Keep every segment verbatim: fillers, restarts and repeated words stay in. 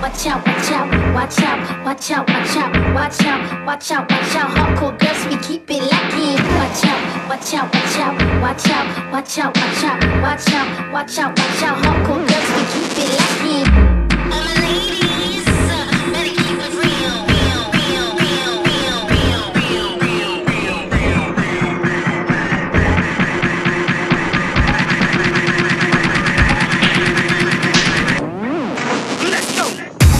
watch out, watch out, watch out, watch out, watch out, watch out, watch out, watch out. Hardcore girls, we keep it locking. Watch out, watch out, watch out, watch out, watch out, watch out, watch out, watch out, watch out. Hardcore girls, we keep it locking. All my ladies, better keep it real, real, real, real, real, real, real, real, real, real, real, real. Let's go.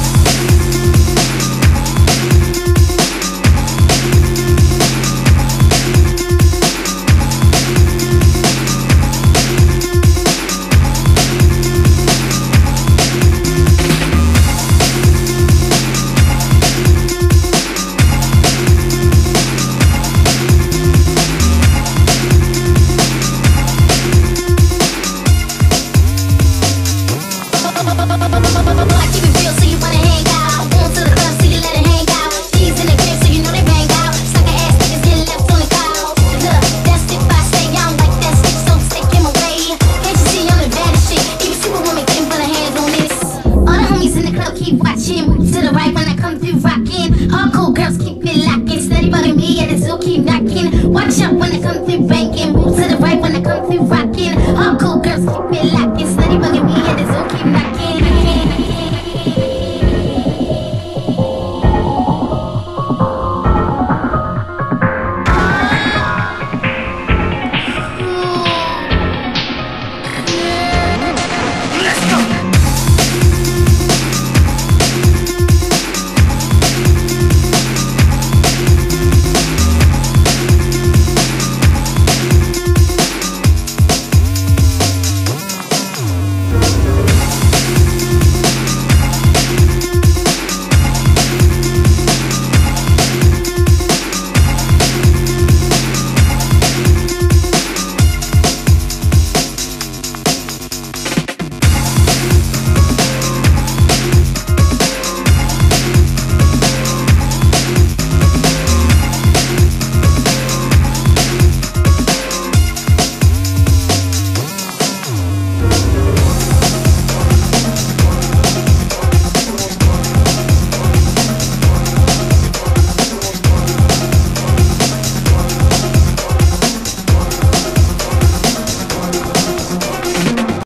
Keep watching, move to the right when I come through rocking. Hardcore girls keep it locking, steady bugging me at the zoo, keep knocking. Watch out when I come through banging, move to the right when